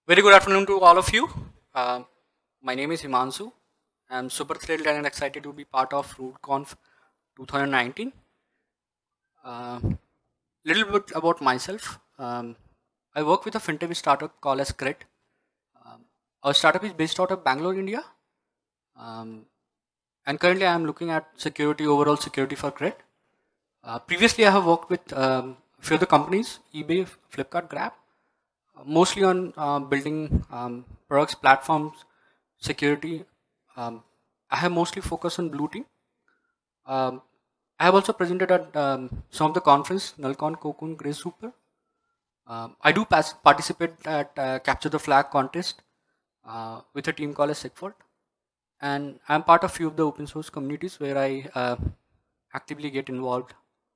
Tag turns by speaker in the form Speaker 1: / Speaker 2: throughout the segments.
Speaker 1: Very good afternoon to all of you. My name is Himanshu. I'm super thrilled and excited to be part of RootConf 2019. Little bit about myself. I work with a fintech startup called as Crit. Our startup is based out of Bangalore, India. Um, and currently I'm looking at security, overall security for Crit. Previously, I have worked with a few other companies, eBay, Flipkart, Grab, mostly on building products, platforms, security. Um, I have mostly focused on blue team. Um, I have also presented at some of the conference, Nalcon, Cocoon, Grey Super. I do participate at Capture the Flag contest with a team called as Sigford. And I'm part of few of the open source communities where I actively get involved.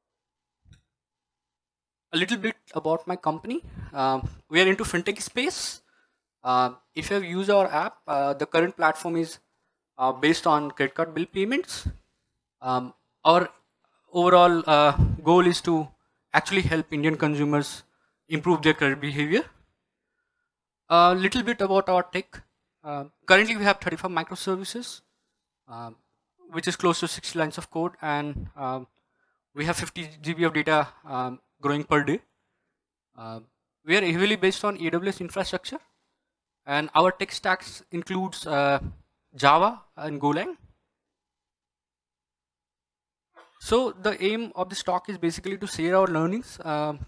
Speaker 1: A little bit about my company. We are into fintech space. If you have used our app, the current platform is based on credit card bill payments. Our overall goal is to actually help Indian consumers improve their credit behavior. A little bit about our tech. Currently, we have 35 microservices, uh, which is close to 60 lines of code, and we have 50 GB of data growing per day. Uh, we are heavily based on AWS infrastructure, and our tech stacks includes Java and Golang. So the aim of this talk is basically to share our learnings,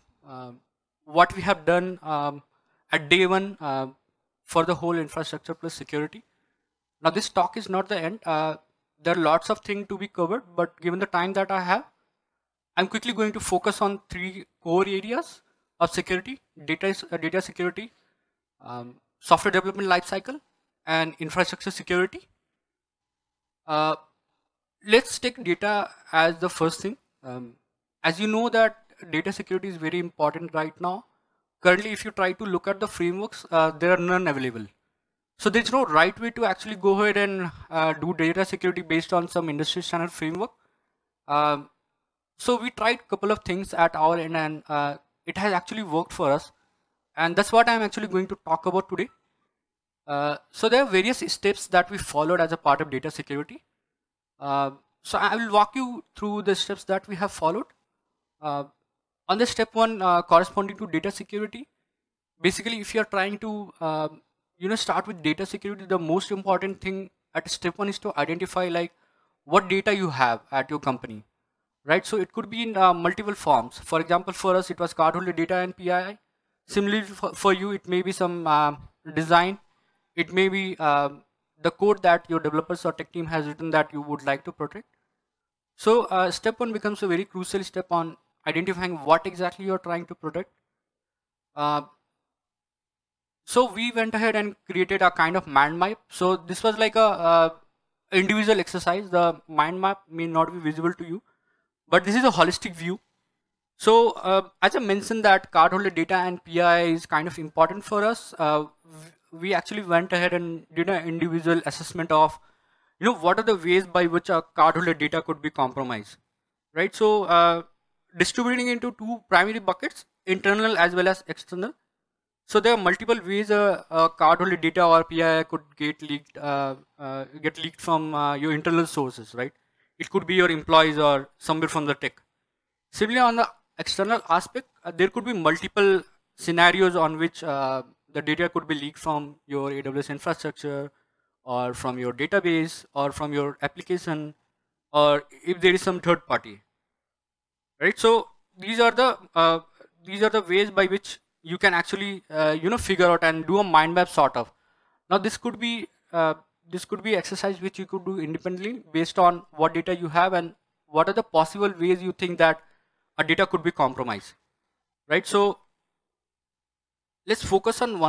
Speaker 1: what we have done at day one for the whole infrastructure plus security. Now this talk is not the end. There are lots of things to be covered, but given the time that I have, I'm quickly going to focus on three core areas of security: data security, software development lifecycle, and infrastructure security. Uh, let's take data as the first thing. As you know that data security is very important right now. Currently, if you try to look at the frameworks, there are none available. So there's no right way to actually go ahead and do data security based on some industry standard framework. Um, so we tried a couple of things at our end, and it has actually worked for us. And that's what I'm actually going to talk about today. So there are various steps that we followed as a part of data security. So I will walk you through the steps that we have followed. Uh, on the step one, corresponding to data security, basically, if you are trying to start with data security, the most important thing at step one is to identify like what data you have at your company, right? So it could be in multiple forms. For example, for us, it was cardholder data and PII. Similarly, for you, it may be some design. It may be the code that your developers or tech team has written that you would like to protect. So step one becomes a very crucial step on identifying what exactly you're trying to protect. Uh, so we went ahead and created a kind of mind map. So this was like a individual exercise. The mind map may not be visible to you, but this is a holistic view. So as I mentioned that cardholder data and PI is kind of important for us. We actually went ahead and did an individual assessment of, what are the ways by which a cardholder data could be compromised, right? So distributing into two primary buckets, internal as well as external. So there are multiple ways a cardholder data or PI could get leaked from your internal sources, right? It could be your employees or somewhere from the tech. Similarly, on the external aspect, there could be multiple scenarios on which the data could be leaked from your AWS infrastructure, or from your database, or from your application, or if there is some third party, right? So these are the ways by which you can actually figure out and do a mind map sort of. Now this could be exercise which you could do independently based on what data you have and what are the possible ways you think that a data could be compromised, right? So let's focus on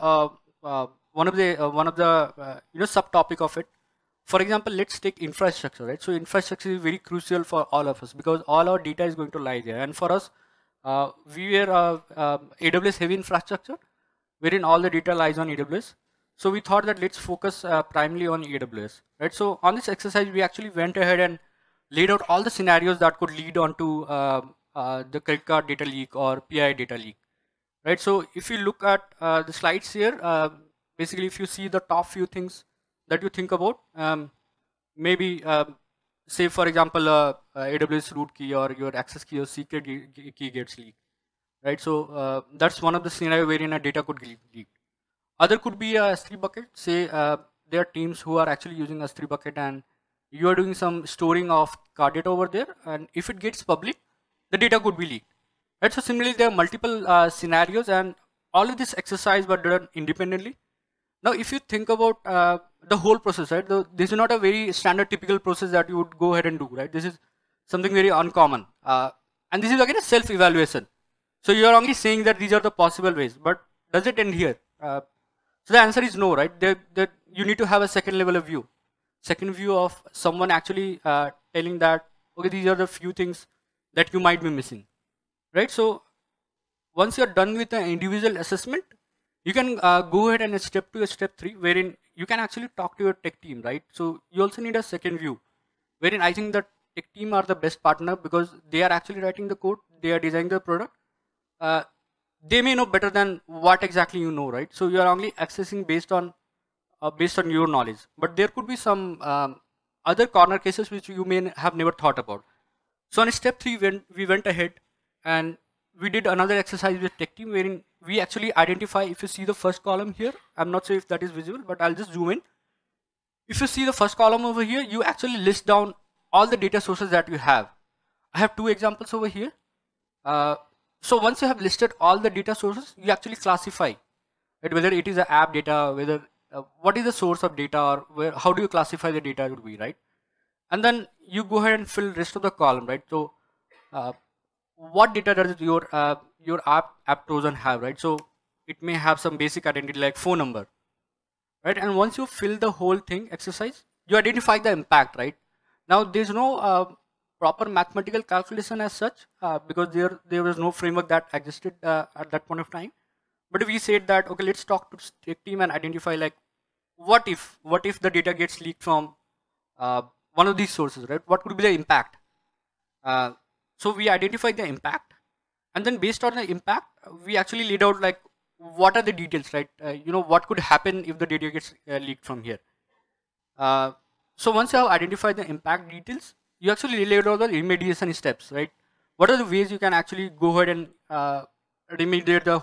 Speaker 1: one of the subtopic of it. For example, let's take infrastructure, right? So infrastructure is very crucial for all of us because all our data is going to lie there. And for us, we were AWS heavy infrastructure, wherein all the data lies on AWS. So we thought that let's focus primarily on AWS, right? So on this exercise, we actually went ahead and laid out all the scenarios that could lead on to the credit card data leak or PI data leak, right? So if you look at the slides here, basically if you see the top few things that you think about, maybe say for example AWS root key or your access key or secret key gets leaked, right? So that's one of the scenario wherein a data could get leaked. Other could be a S3 bucket. Say there are teams who are actually using S3 bucket and you are doing some storing of card data over there, and if it gets public, the data could be leaked, right? So similarly, there are multiple scenarios, and all of this exercise were done independently. Now, if you think about the whole process, right? This is not a very standard typical process that you would go ahead and do, right? This is something very uncommon, and this is again a self-evaluation. So you are only saying that these are the possible ways, but does it end here? So the answer is no, right? That you need to have a second level of view, second view of someone actually telling that, okay, these are the few things that you might be missing, right? So once you're done with the individual assessment, you can go ahead and step to a step 3, wherein you can actually talk to your tech team, right? So you also need a second view, wherein I think the tech team are the best partner because they are actually writing the code, they are designing the product. They may know better than what exactly you know, right? So you are only accessing based on your knowledge, but there could be some other corner cases which you may have never thought about. So on step 3, we went ahead and we did another exercise with tech team wherein we actually identify, if you see the first column here, I'm not sure if that is visible, but I'll just zoom in. If you see the first column over here, you actually list down all the data sources that you have. I have 2 examples over here. So once you have listed all the data sources, you actually classify it, whether it is an app data, whether what is the source of data, or how do you classify the data would be, right? And then you go ahead and fill rest of the column, right? So what data does your app Trojan have, right? So it may have some basic identity like phone number, right? And once you fill the whole thing exercise, you identify the impact, right? Now there's no proper mathematical calculation as such because there was no framework that existed at that point of time. But we said that, okay, let's talk to tech team and identify like what if the data gets leaked from one of these sources, right? What could be the impact? So we identified the impact, and then based on the impact, we actually laid out like what are the details, right? What could happen if the data gets leaked from here. So once you have identified the impact details, you actually laid out the remediation steps, right? What are the ways you can actually go ahead and remediate the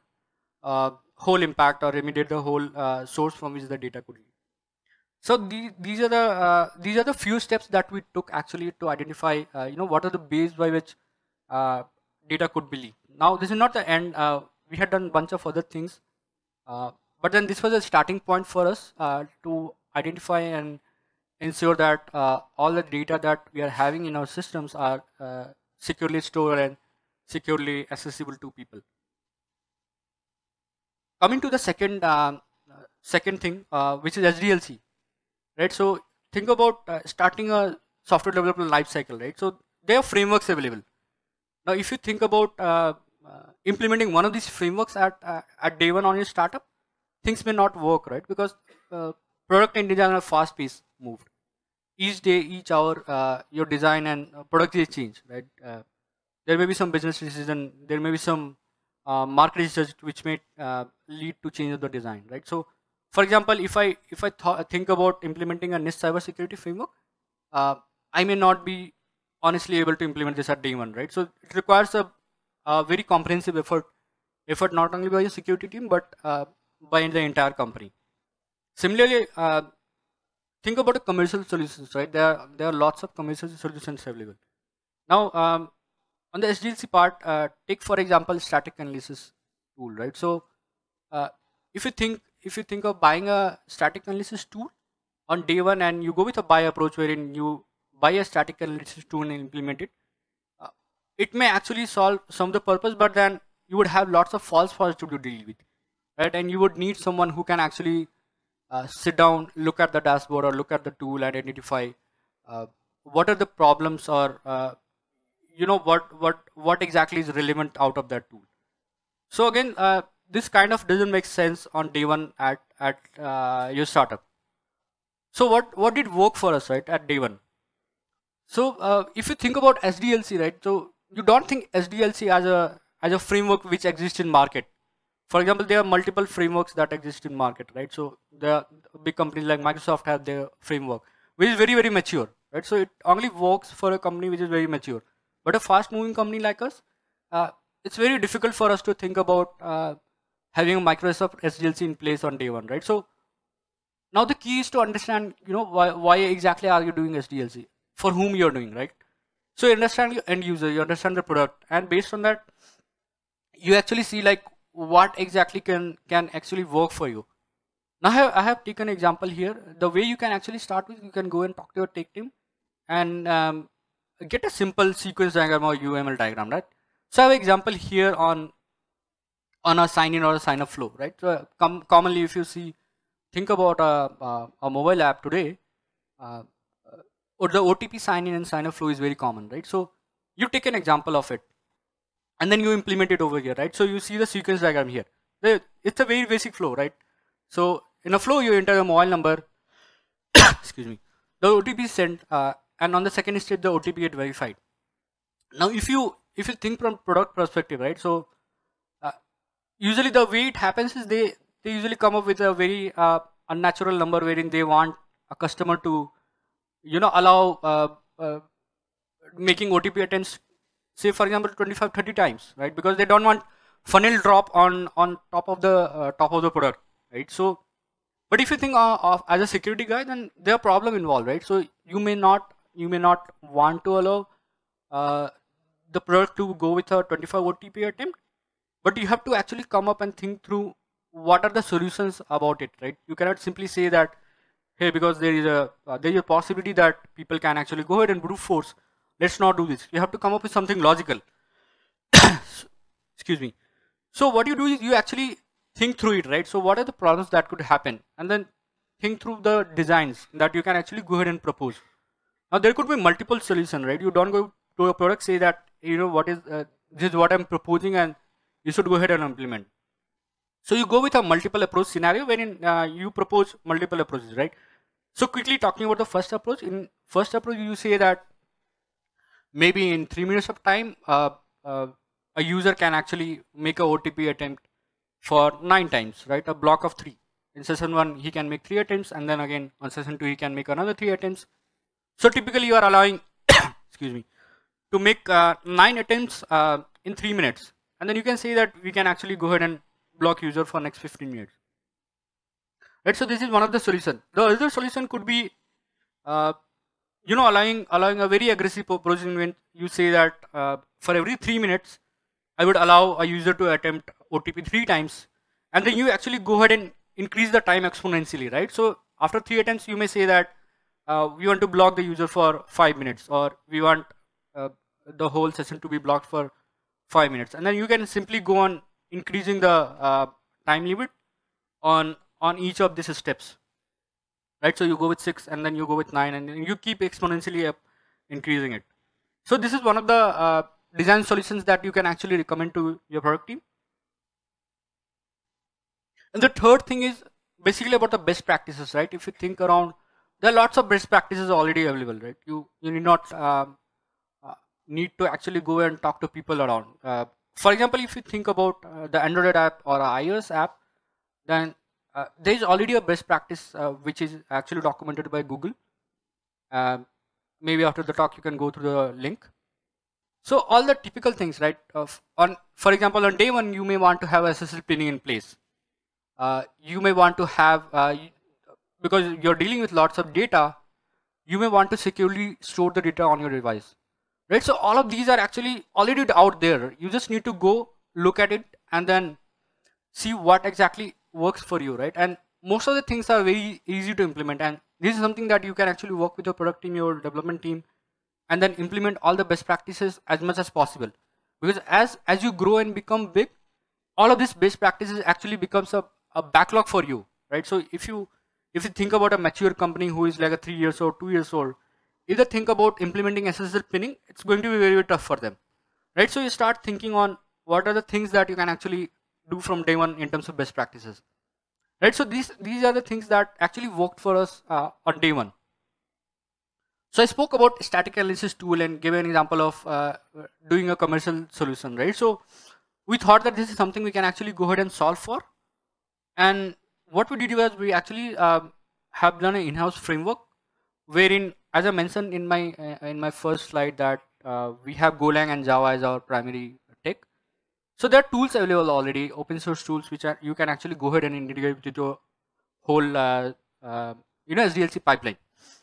Speaker 1: whole impact or remediate the whole source from which the data could leak. So these are the few steps that we took actually to identify what are the ways by which data could be leaked. Now this is not the end. We had done a bunch of other things, but then this was a starting point for us to identify and ensure that all the data that we are having in our systems are securely stored and securely accessible to people. Coming to the second thing, which is SDLC, right? So think about starting a software development life cycle, right? So there are frameworks available. Now, if you think about implementing one of these frameworks at day one on your startup, things may not work, right? Because product and design are fast pace moved. Each day, each hour, your design and product is changed, right? There may be some business decision, there may be some market research which may lead to change of the design, right? So, for example, if I think about implementing a NIST cybersecurity framework, I may not be honestly able to implement this at day one, right? So it requires a very comprehensive effort not only by your security team but by the entire company. Similarly, think about the commercial solutions, right? There are lots of commercial solutions available. Now, on the SDLC part, take for example static analysis tool, right? So if you think of buying a static analysis tool on day one and you go with a buy approach wherein you buy a static analysis tool and implement it, it may actually solve some of the purpose, but then you would have lots of false positives to deal with, right? And you would need someone who can actually sit down, look at the dashboard or look at the tool and identify what are the problems or what exactly is relevant out of that tool. So again, this kind of doesn't make sense on day one at your startup. So what did work for us, right, at day one? So if you think about SDLC, right, so you don't think SDLC as a framework which exists in market, For example, there are multiple frameworks that exist in market, right? So the big companies like Microsoft have their framework, which is very, very mature, right? So it only works for a company which is very mature. But a fast-moving company like us, it's very difficult for us to think about having a Microsoft SDLC in place on day one, right? So now the key is to understand, why exactly are you doing SDLC, for whom you're doing, right? So you understand your end user, you understand the product, and based on that, you actually see like what exactly can actually work for you. Now I have taken an example here. The way you can actually start with, you can go and talk to your tech team and get a simple sequence diagram or UML diagram, right? So I have an example here on a sign in or a sign up flow, right? So commonly, if you think about a mobile app today, or the OTP sign in and sign up flow is very common, right? So you take an example of it and then you implement it over here, right? So you see the sequence diagram here. It's a very basic flow, right? So in a flow, you enter a mobile number, excuse me, the OTP is sent, and on the second step, the OTP get verified. Now, if you think from product perspective, right? So usually the way it happens is they usually come up with a very unnatural number wherein they want a customer to allow making OTP attempts, say for example 25-30 times, right? Because they don't want funnel drop on top of the product, right? So but if you think of as a security guy, then there are problem involved, right? So you may not want to allow the product to go with a 25 OTP attempt, but you have to actually come up and think through what are the solutions about it, right? You cannot simply say that, hey, because there is a possibility that people can actually go ahead and brute force, let's not do this. You have to come up with something logical. Excuse me. So what you do is you actually think through it, right? So what are the problems that could happen, and then think through the designs that you can actually go ahead and propose. Now there could be multiple solutions, right? You don't go to a product, say that what is this is what I'm proposing and you should go ahead and implement. So you go with a multiple approach scenario wherein you propose multiple approaches, right? So quickly talking about the first approach. In first approach, you say that maybe in 3 minutes of time, a user can actually make a OTP attempt for 9 times, right? A block of 3. In session 1, he can make 3 attempts, and then again on session 2, he can make another 3 attempts. So typically, you are allowing, excuse me, to make 9 attempts in 3 minutes, and then you can say that we can actually go ahead and block user for next 15 minutes. Right, so this is one of the solution. The other solution could be, allowing a very aggressive approach when you say that for every 3 minutes, I would allow a user to attempt OTP 3 times, and then you actually go ahead and increase the time exponentially, right? So after 3 attempts, you may say that we want to block the user for 5 minutes, or we want the whole session to be blocked for 5 minutes, and then you can simply go on increasing the time limit on each of these steps, right? So you go with 6, and then you go with 9, and then you keep exponentially increasing it. So this is one of the design solutions that you can actually recommend to your product team. And the third thing is basically about the best practices, right? If you think around, there are lots of best practices already available, right? You need not need to actually go and talk to people around. For example, if you think about the Android app or iOS app, then there is already a best practice which is actually documented by Google. Maybe after the talk, you can go through the link. So all the typical things, right? For example, on day 1, you may want to have SSL pinning in place. You may want to have, because you're dealing with lots of data, you may want to securely store the data on your device, right? So all of these are actually already out there. You just need to go look at it and then see what exactly works for you, right? And most of the things are very easy to implement, and this is something that you can actually work with your product team, your development team, and then implement all the best practices as much as possible. Because as you grow and become big, all of these best practices actually becomes a backlog for you, right? So if you think about a mature company who is like a 3 years old, 2 years old, if they think about implementing SSL pinning, it's going to be very, very tough for them, right? So you start thinking on what are the things that you can actually do from day 1 in terms of best practices, right? So these are the things that actually worked for us on day 1. So I spoke about static analysis tool and gave an example of doing a commercial solution, right? So We thought that this is something we can actually go ahead and solve for. And what we did was we actually have done an in-house framework wherein, as I mentioned in my first slide, that we have Golang and Java as our primary tech. So there are tools available already, open source tools, which are, you can actually go ahead and integrate with your whole SDLC pipeline.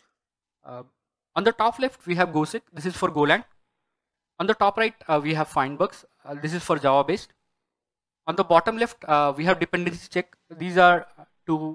Speaker 1: On the top left, we have GoSig. This is for Golang. On the top right, we have Findbugs. This is for Java based. On the bottom left, we have dependency check. These are to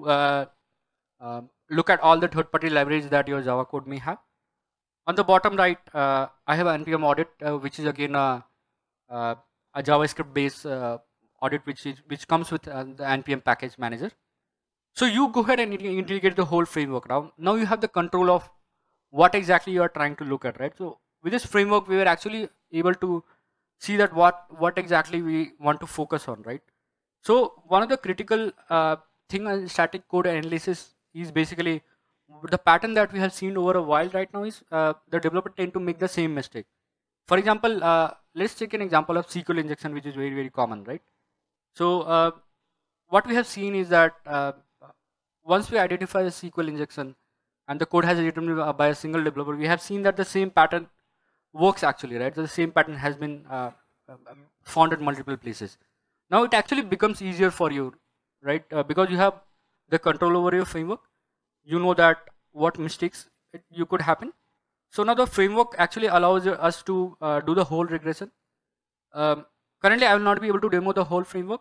Speaker 1: look at all the third-party libraries that your Java code may have. On the bottom right, I have an NPM audit, which is again a JavaScript-based audit, which comes with the NPM package manager. So you go ahead and integrate the whole framework. Now you have the control of what exactly you are trying to look at, right? So with this framework, we were actually able to see that what exactly we want to focus on, right? So one of the critical thing in static code analysis is basically the pattern that we have seen over a while right now is the developer tend to make the same mistake. For example, let's take an example of SQL injection, which is very, very common, right? So what we have seen is that once we identify the SQL injection and the code has written by a single developer, we have seen that the same pattern works actually, right? So the same pattern has been found at multiple places. Now it actually becomes easier for you, right? Because you have the control over your framework. You know that what mistakes you could happen. So now the framework actually allows us to do the whole regression. Currently, I will not be able to demo the whole framework.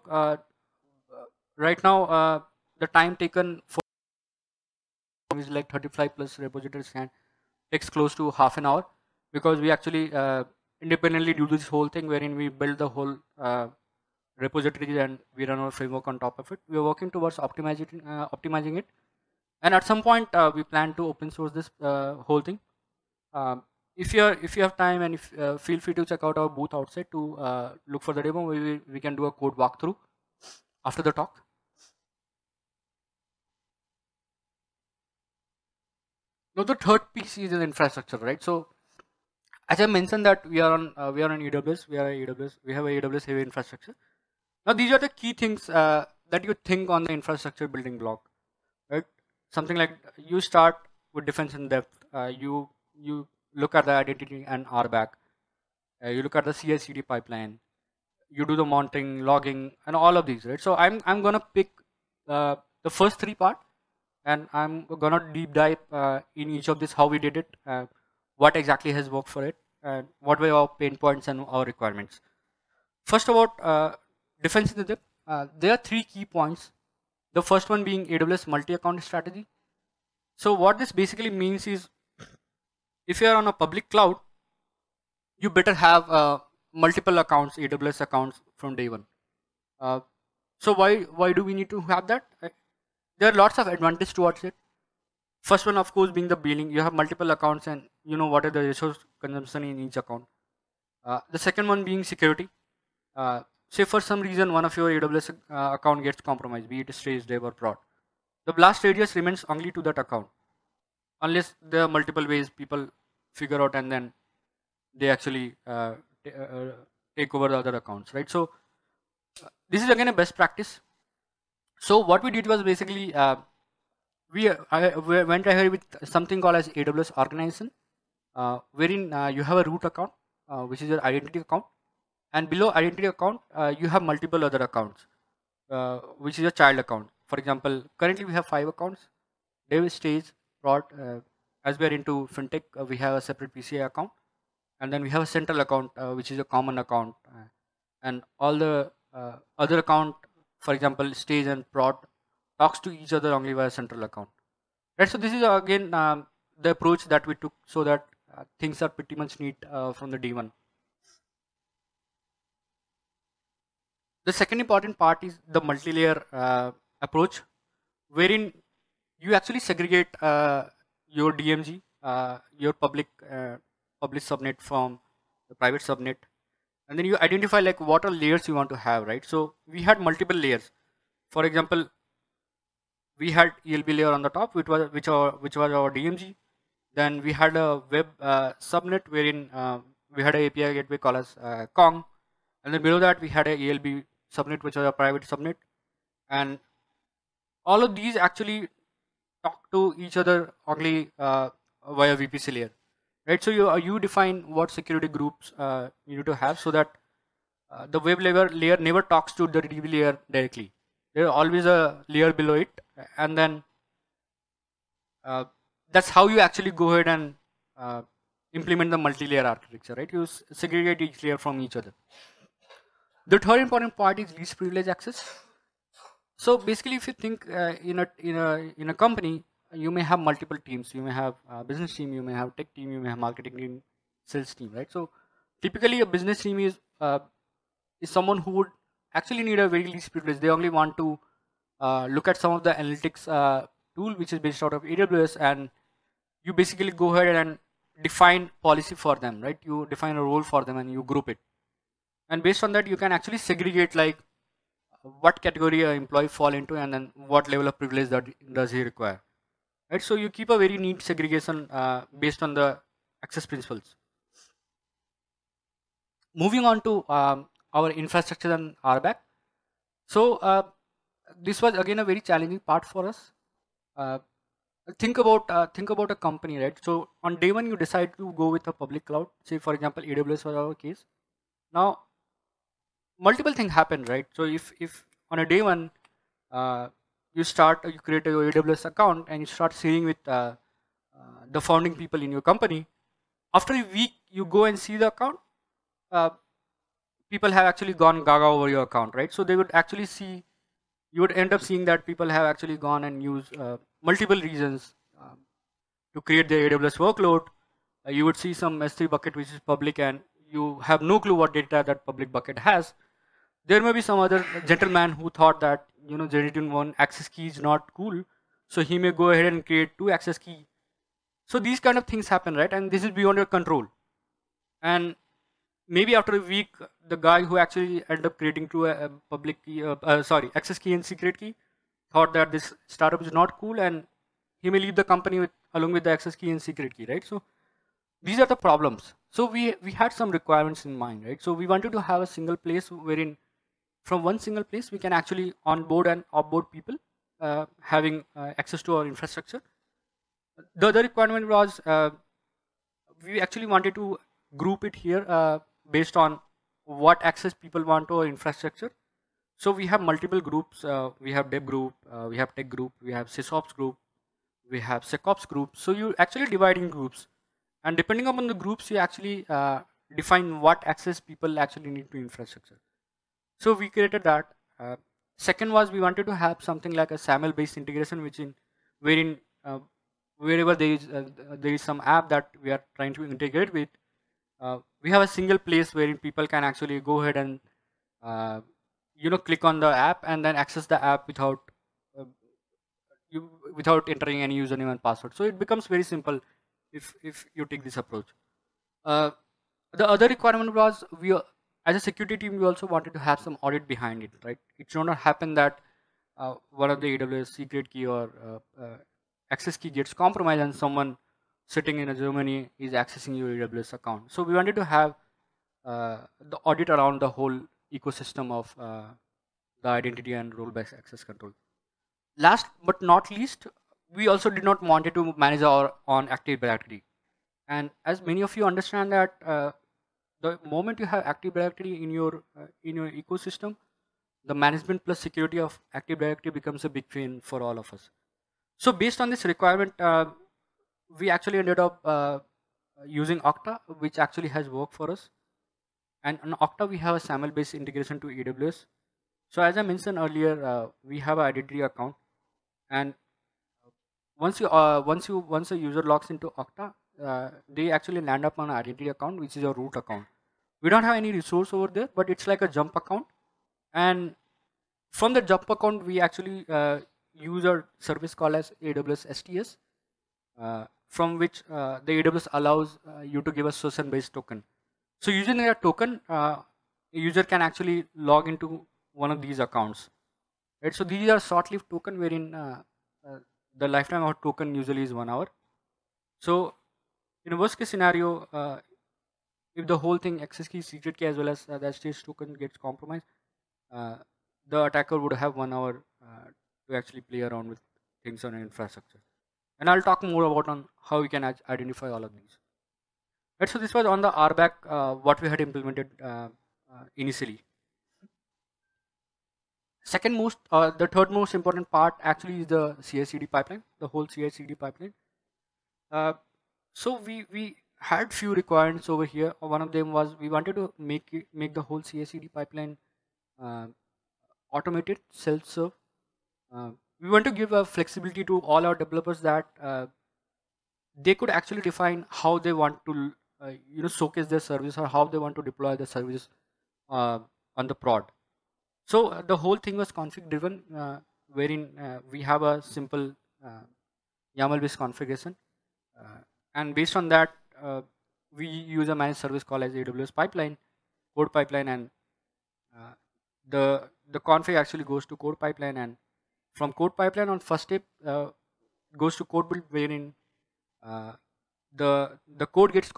Speaker 1: Right now, the time taken for is like 35 plus repository scan takes close to half an hour, because we actually independently do this whole thing wherein we build the whole repository and we run our framework on top of it. We are working towards optimizing it, and at some point we plan to open source this whole thing. If you have time, and if feel free to check out our booth outside to look for the demo. We can do a code walkthrough after the talk. Now the third piece is the infrastructure, right? So as I mentioned that we are on AWS. We have a AWS heavy infrastructure. Now these are the key things that you think on the infrastructure building block, right? Something like you start with defense in depth. You look at the identity and RBAC. You look at the CI/CD pipeline. You do the mounting, logging, and all of these, right? So I'm gonna pick the first three part, and I'm gonna deep dive in each of this, how we did it, what exactly has worked for it, and what were our pain points and our requirements. First, about defense in the depth, there are three key points. The first one being AWS multi-account strategy. So what this basically means is, if you are on a public cloud, you better have multiple accounts, AWS accounts from day one. So why do we need to have that? There are lots of advantages towards it. First one, of course, being the billing. You have multiple accounts and you know what are the resource consumption in each account. The second one being security. Say for some reason one of your AWS account gets compromised, be it staged, dev, or prod. The blast radius remains only to that account, unless there are multiple ways people figure out and then they actually take over the other accounts, right? So this is again a best practice. So what we did was basically we went ahead with something called as AWS organization, wherein you have a root account, which is your identity account, and below identity account you have multiple other accounts, which is your child account. For example, currently we have 5 accounts: dev, stage, prod. As we are into fintech, we have a separate PCI account, and then we have a central account, which is a common account, and all the other account, for example, stage and prod, talks to each other only via central account, right? So this is again the approach that we took, so that things are pretty much neat from the day one. The second important part is the multi-layer approach, wherein you actually segregate your DMG, your public subnet from the private subnet, and then you identify like what are layers you want to have, right? So we had multiple layers. For example, we had ELB layer on the top, which was our DMG. Then we had a web subnet wherein we had an API gateway called as Kong, And then below that we had a ALB subnet, which was a private subnet, and all of these actually talk to each other only via VPC layer, right? So you define what security groups you need to have, so that the web layer never talks to the DB layer directly. There always a layer below it, and then that's how you actually go ahead and implement the multi-layer architecture, right? You segregate each layer from each other. The third important part is least privilege access. So basically, if you think in a company, you may have multiple teams. You may have a business team, you may have tech team, you may have marketing team, sales team, right? So typically, a business team is someone who would actually need a very least privilege. They only want to look at some of the analytics tool which is based out of AWS, and you basically go ahead and define policy for them, right? You define a role for them and you group it, and based on that you can actually segregate like what category an employee fall into, and then what level of privilege that does he require, right? So you keep a very neat segregation based on the access principles. Moving on to our infrastructure and RBAC. So this was again a very challenging part for us. Think about a company, right? So on day one you decide to go with a public cloud. Say for example AWS was our case. Now multiple things happen, right? So if on a day one you create your AWS account and you start sharing with the founding people in your company. After a week you go and see the account. People have actually gone gaga over your account, right? So they would actually see, you would end up seeing that people have actually gone and used multiple reasons to create their AWS workload. You would see some S3 bucket which is public, and you have no clue what data that public bucket has. There may be some other gentleman who thought that generating one access key is not cool, so he may go ahead and create two access key. So these kind of things happen, right? And this is beyond your control. And maybe after a week, the guy who actually ended up creating two public key, access key and secret key, thought that this startup is not cool, and he may leave the company along with the access key and secret key, right? So these are the problems. So we had some requirements in mind, right? So we wanted to have a single place wherein from one single place we can actually onboard and offboard people having access to our infrastructure. The other requirement was we actually wanted to group it here based on what access people want to our infrastructure. So we have multiple groups. We have dev group, we have tech group, we have sysops group, we have secops group. So you actually divide in groups, and depending upon the groups you actually define what access people actually need to infrastructure. So we created that. Second was we wanted to have something like a SAML based integration, wherein wherever there is some app that we are trying to integrate with, we have a single place wherein people can actually go ahead and click on the app and then access the app without entering any username and password. So it becomes very simple if you take this approach. The other requirement was as a security team, we also wanted to have some audit behind it, right? It should not happen that one of the AWS secret key or access key gets compromised and someone sitting in Germany is accessing your AWS account. So we wanted to have the audit around the whole ecosystem of the identity and role-based access control. Last but not least, we also did not want to manage our own Active Directory. And as many of you understand that the moment you have Active Directory in your ecosystem, the management plus security of Active Directory becomes a big win for all of us. So based on this requirement, we actually ended up using Okta, which actually has worked for us. And on Okta, we have a SAML based integration to AWS. So as I mentioned earlier, we have an identity account, and once a user logs into Okta, they actually land up on an identity account, which is a root account. We don't have any resource over there, but it's like a jump account. And from the jump account, we actually use a service called as AWS STS, from which the AWS allows you to give a SOSN-based token. So using a token, a user can actually log into one of these accounts. Right? So these are short-lived token wherein the lifetime of a token usually is 1 hour. So in a worst case scenario, if the whole thing, access key, secret key, as well as the stage token gets compromised, uh, the attacker would have 1 hour to actually play around with things on an infrastructure. And I'll talk more about on how we can identify all of these. Right, so this was on the RBAC, what we had implemented initially. The third most important part actually is the CI/CD pipeline, the whole CI/CD pipeline. So we had few requirements over here. One of them was we wanted to make the whole CI/CD pipeline uh, automated, self-serve. We want to give a flexibility to all our developers that they could actually define how they want to showcase their service, or how they want to deploy the service on the prod. So the whole thing was config driven, wherein we have a simple YAML based configuration, and based on that we use a managed service called as AWS pipeline, code pipeline, and uh, the config actually goes to code pipeline, and from code pipeline on first step goes to code build, wherein uh, the code gets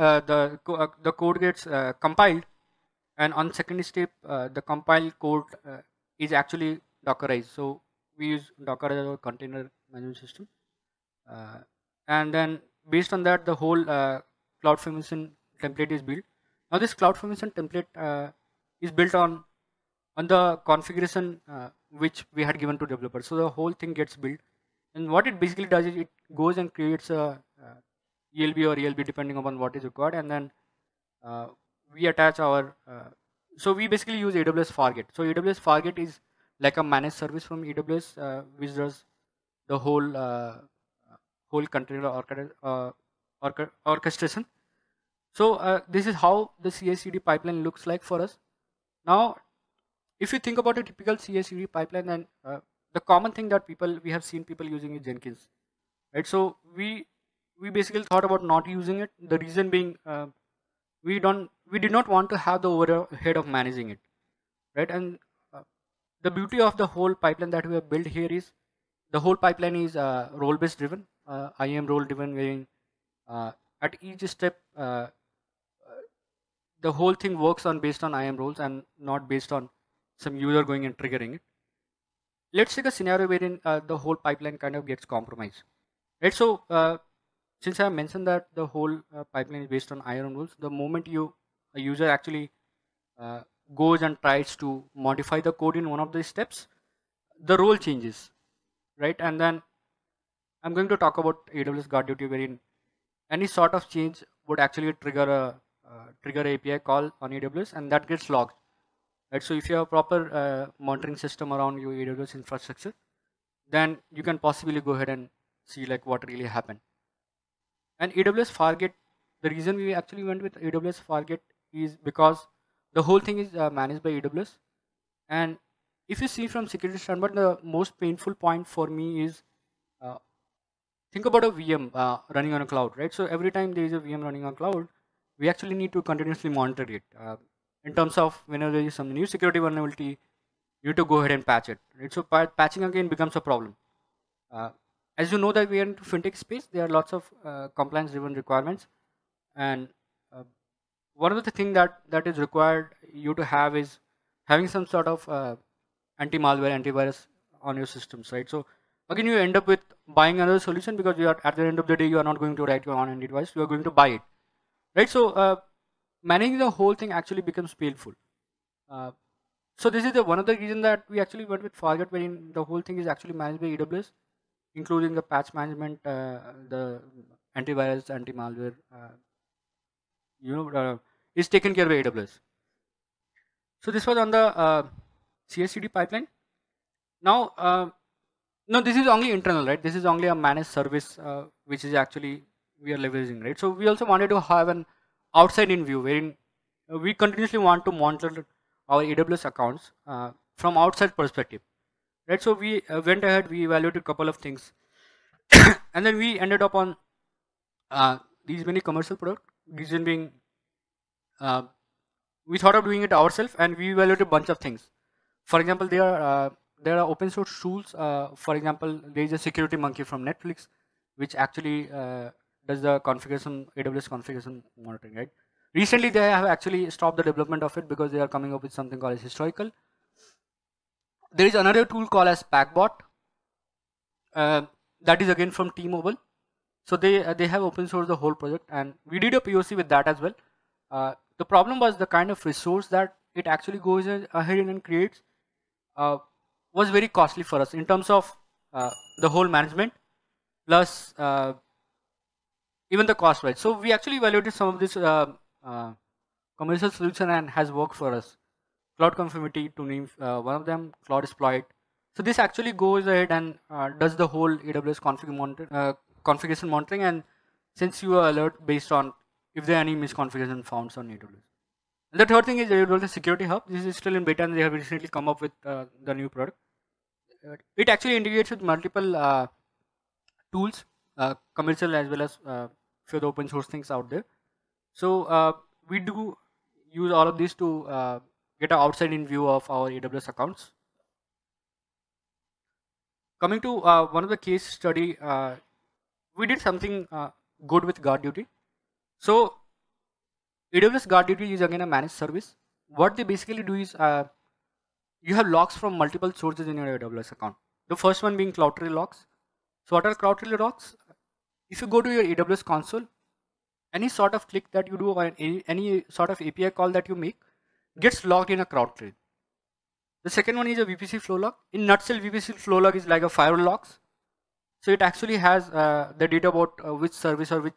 Speaker 1: the code gets compiled, and on second step the compiled code is actually dockerized. So we use Docker as our container management system, uh, and then based on that the whole CloudFormation template is built. Now this CloudFormation template is built on the configuration which we had given to developers. So the whole thing gets built, and what it basically does is it goes and creates a ELB or ELB depending upon what is required, and then we attach our so we basically use AWS Fargate. So AWS Fargate is like a managed service from AWS which does the whole container orchestration. So this is how the CI/CD pipeline looks like for us. Now if you think about a typical CI/CD pipeline, then the common thing that we have seen people using is Jenkins, right? So we basically thought about not using it. The reason being we did not want to have the overhead of managing it, right? And the beauty of the whole pipeline that we have built here is the whole pipeline is role based driven, IAM role driven, wherein at each step the whole thing works on based on IAM roles and not based on some user going and triggering it. Let's take a scenario wherein the whole pipeline kind of gets compromised, right? So since I mentioned that the whole pipeline is based on IAM rules, the moment a user actually goes and tries to modify the code in one of these steps, the role changes, right? And then I'm going to talk about AWS Guard Duty, wherein any sort of change would actually trigger a API call on AWS, and that gets logged. Right, so if you have a proper monitoring system around your AWS infrastructure, then you can possibly go ahead and see like what really happened. And AWS Fargate, the reason we actually went with AWS Fargate is because the whole thing is managed by AWS. And if you see from security standpoint, the most painful point for me is think about a VM running on a cloud, right? So every time there is a VM running on cloud, we actually need to continuously monitor it. In terms of whenever there is some new security vulnerability, you need to go ahead and patch it, right? So patching again becomes a problem. As you know that we are into fintech space, there are lots of compliance driven requirements, and one of the things that is required you to have is having some sort of anti-malware, antivirus on your systems, right? So again you end up with buying another solution, because you are, at the end of the day, you are not going to write your own antivirus, you are going to buy it, right? So managing the whole thing actually becomes painful. So this is one of the reasons that we actually went with Fargate, wherein the whole thing is actually managed by AWS, including the patch management, the antivirus, anti-malware, is taken care by AWS. So this was on the CI/CD pipeline. Now, no, this is only internal, right? This is only a managed service which is actually we are leveraging, right? So we also wanted to have an outside in view, wherein we continuously want to monitor our AWS accounts from outside perspective, right? So we went ahead, we evaluated a couple of things, and then we ended up on these many commercial products. Reason being, we thought of doing it ourselves, and we evaluated a bunch of things. For example, there are open source tools. For example, there is a Security Monkey from Netflix, which actually does the configuration, AWS configuration monitoring, right? Recently, they have actually stopped the development of it because they are coming up with something called as historical. There is another tool called as Packbot. That is again from T-Mobile. So they have open sourced the whole project, and we did a POC with that as well. The problem was the kind of resource that it actually goes ahead and creates was very costly for us in terms of the whole management plus even the cost, right? So we actually evaluated some of this commercial solution and has worked for us. Cloud Conformity to name one of them, Cloud Exploit. So this actually goes ahead and does the whole AWS configuration monitoring and sends you an alert based on if there are any misconfiguration found on AWS. And the third thing is AWS Security Hub. This is still in beta and they have recently come up with the new product. It actually integrates with multiple tools, commercial as well as few of the open source things out there. So we do use all of this to get an outside-in view of our AWS accounts. Coming to one of the case study, we did something good with Guard Duty. So AWS Guard Duty is again a managed service. What they basically do is you have logs from multiple sources in your AWS account. The first one being CloudTrail logs. So what are CloudTrail logs? If you go to your AWS console, any sort of click that you do or any sort of API call that you make gets logged in a CloudTrail. The second one is a VPC flow log. In nutshell, VPC flow log is like a firewall logs. So it actually has the data about which service or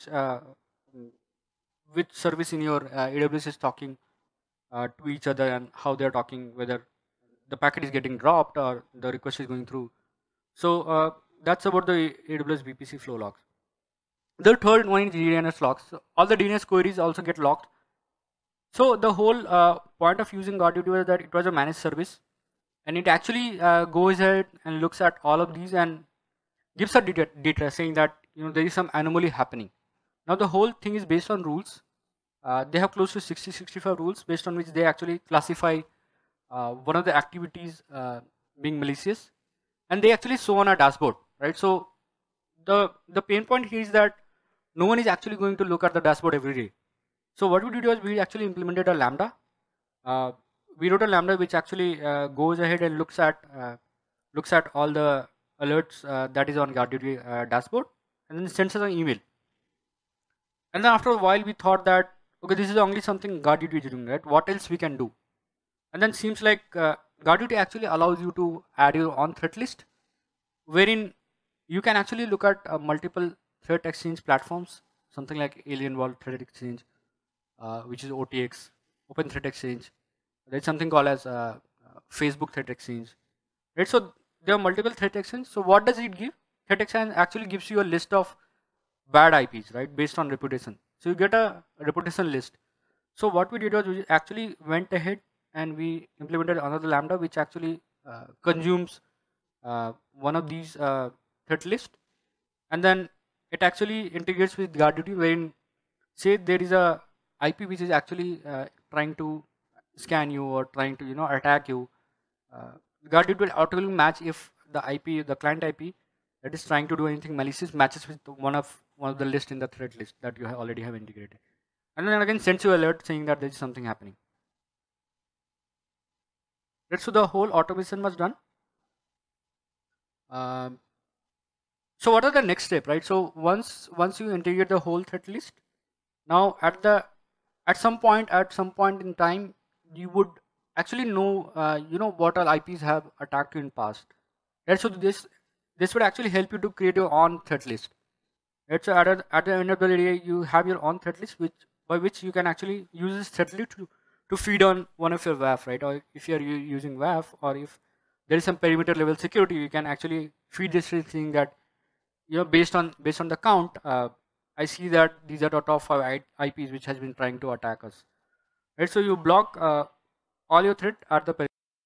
Speaker 1: which service in your AWS is talking to each other and how they're talking, whether the packet is getting dropped or the request is going through. So that's about the AWS VPC flow logs. The third one is DNS logs. So all the DNS queries also get logged. So the whole point of using Guard Duty was that it was a managed service, and it actually goes ahead and looks at all of these and gives a data saying that there is some anomaly happening. Now the whole thing is based on rules. They have close to 60-65 rules based on which they actually classify one of the activities being malicious, and they actually show on a dashboard, right? So the pain point here is that no one is actually going to look at the dashboard every day. So what we did was we actually implemented a Lambda. We wrote a Lambda which actually goes ahead and looks at all the alerts that is on Guard Duty dashboard, and then sends us an email. And then after a while we thought that okay, this is only something Guard Duty is doing, right? What else we can do? And then seems like Guard Duty actually allows you to add your own threat list, wherein you can actually look at multiple threat exchange platforms, something like Alienwall Threat Exchange, which is OTX, Open Threat Exchange. There's something called as Facebook Threat Exchange, right? So there are multiple threat exchange. So what does it give? Threat exchange actually gives you a list of bad IPs, right, based on reputation. So you get a reputation list. So what we did was we actually went ahead and we implemented another Lambda which actually consumes one of these threat list, and then it actually integrates with Guard Duty, wherein say there is a IP which is actually trying to scan you or trying to attack you. Guard Duty will automatically match if the client IP that is trying to do anything malicious matches with one of the list in the threat list that you already have integrated, and then again sends you alert saying that there is something happening. Right, so the whole automation was done. So what are the next step, right? So once you integrate the whole threat list, now at some point in time you would actually know what all IPs have attacked you in past, right? So this would actually help you to create your own threat list, right? So at the end of the day you have your own threat list by which you can actually use this threat list to feed on one of your WAF, right? Or if you are using WAF, or if there is some perimeter level security, you can actually feed this thing that based on the count, I see that these are the top 5 IPs which has been trying to attack us, right? So you block all your threat at the perimeter.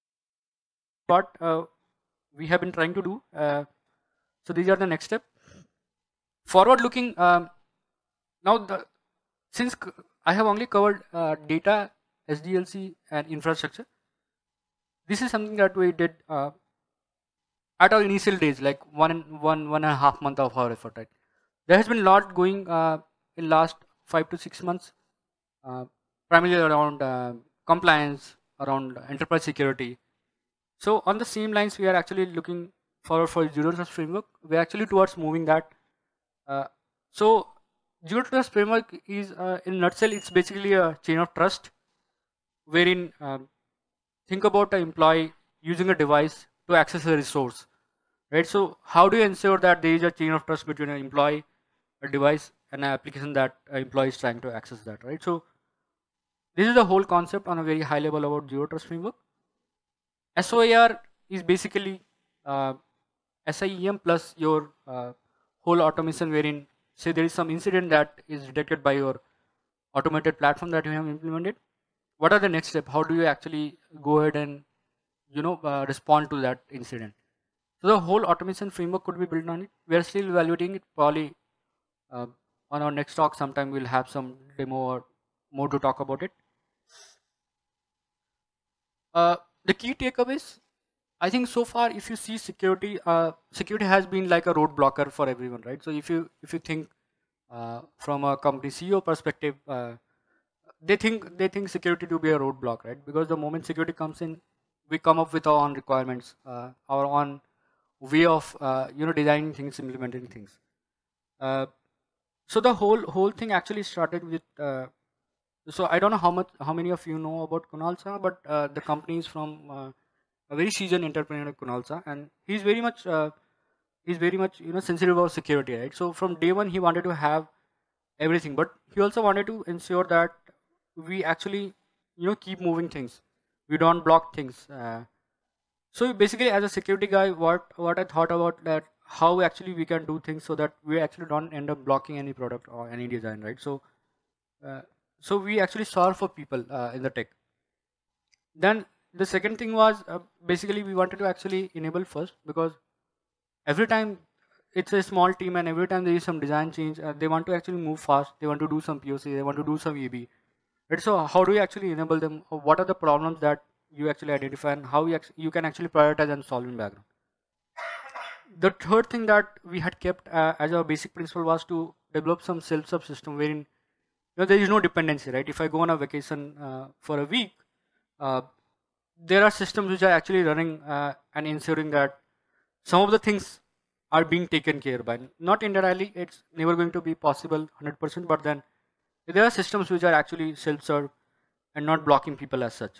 Speaker 1: What we have been trying to do. So these are the next step. Forward looking. Now since I have only covered data, SDLC and infrastructure, this is something that we did at our initial days, like one and a half month of our effort, right? There has been a lot going in last 5 to 6 months. primarily around compliance, around enterprise security. So on the same lines, we are actually looking forward for Zero Trust framework. We're actually towards moving that. Uh, so Zero Trust framework is, in a nutshell, it's basically a chain of trust wherein think about an employee using a device to access a resource, right? So how do you ensure that there is a chain of trust between an employee, a device, and an application that an employee is trying to access that, right? So this is the whole concept on a very high level about Zero Trust framework. SOAR is basically uh, SIEM plus your whole automation, wherein say there is some incident that is detected by your automated platform that you have implemented. What are the next step? How do you actually go ahead and respond to that incident? So the whole automation framework could be built on it. We are still evaluating it. Probably uh, on our next talk, sometime we'll have some demo or more to talk about it. The key takeaways, I think so far, if you see security, security has been like a roadblocker for everyone, right? So if you think from a company CEO perspective, they think security to be a roadblock, right? Because the moment security comes in, we come up with our own requirements, our own way of designing things, implementing things. Uh, so the whole thing actually started with. So I don't know how many of you know about Kunal Shah, but the company is from a very seasoned entrepreneur, Kunal Shah, and he's very much sensitive about security, right? So from day one he wanted to have everything, but he also wanted to ensure that we actually keep moving things, we don't block things. So basically, as a security guy, what I thought about that, how actually we can do things so that we actually don't end up blocking any product or any design, right? Uh, so we actually solve for people in the tech. Then the second thing was basically we wanted to actually enable first, because every time it's a small team and every time there is some design change, they want to actually move fast, they want to do some POC, they want to do some AB, right? So how do you actually enable them? What are the problems that you actually identify, and how you can actually prioritize and solve in background? The third thing that we had kept as our basic principle was to develop some self-serve system wherein there is no dependency, right? If I go on a vacation for a week, uh, there are systems which are actually running and ensuring that some of the things are being taken care by. Not entirely, it's never going to be possible 100%, but then there are systems which are actually self-serve and not blocking people as such.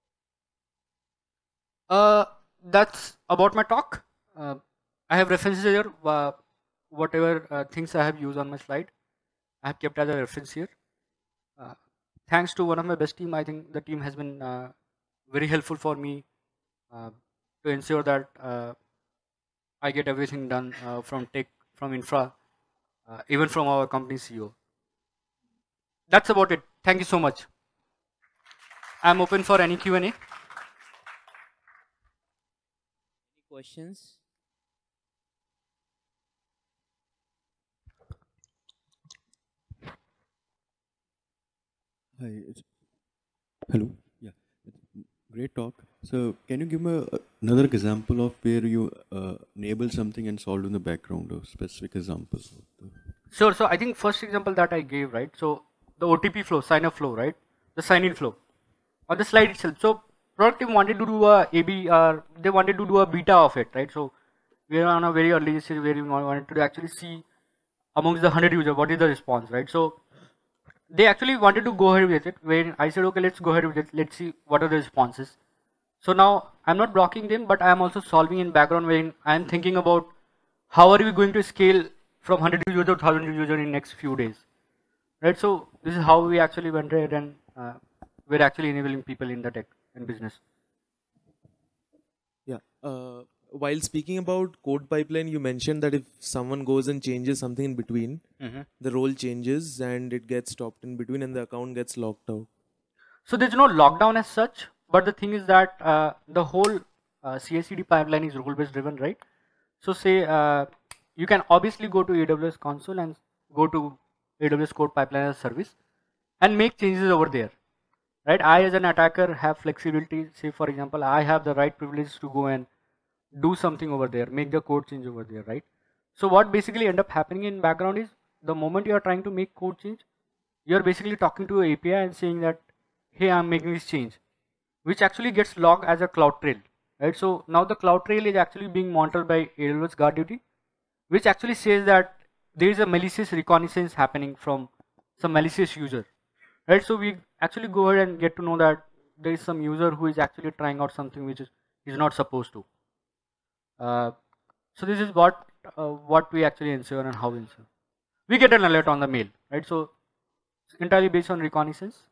Speaker 1: Uh, that's about my talk. I have references here. Whatever things I have used on my slide, I have kept as a reference here. Uh, Thanks to one of my best team, I think the team has been very helpful for me uh, to ensure that I get everything done from tech, from infra, even from our company CEO. That's about it. Thank you so much. I'm open for any Q&A.
Speaker 2: Any questions?
Speaker 3: Hi, hello. Yeah, great talk. So, can you give me another example of where you enable something and solved in the background, or specific examples?
Speaker 1: Sure. So I think first example that I gave, right? So the OTP flow, sign up flow, right? The sign in flow on the slide itself. So product team wanted to do a AB, or they wanted to do a beta of it, right? So we are on a very early stage where we wanted to actually see amongst the 100 users what is the response, right? So they actually wanted to go ahead with it. When I said, okay, let's go ahead with it. Let's see what are the responses. So now I'm not blocking them, but I am also solving in background when I am thinking about how are we going to scale from 100 users to 1000 users in next few days, right? So this is how we actually went ahead and we're actually enabling people in the tech and business.
Speaker 4: Yeah. While speaking about code pipeline, you mentioned that if someone goes and changes something in between, the role changes and it gets stopped in between and the account gets locked out.
Speaker 1: So there's no lockdown as such, but the thing is that the whole CI/CD pipeline is role-based driven, right? So say you can obviously go to AWS console and go to AWS code pipeline as a service and make changes over there, right? I as an attacker have flexibility. Say for example, I have the right privilege to go and do something over there, make the code change over there, right? So what basically end up happening in background is the moment you are trying to make code change, you are basically talking to an API and saying that hey, I'm making this change, which actually gets logged as a cloud trail, right? So now the cloud trail is actually being monitored by AWS Guard Duty, which actually says that there is a malicious reconnaissance happening from some malicious user, right? So we actually go ahead and get to know that there is some user who is actually trying out something which is not supposed to. So this is what we actually ensure and how we ensure. We get an alert on the mail, right? So it's entirely based on reconnaissance.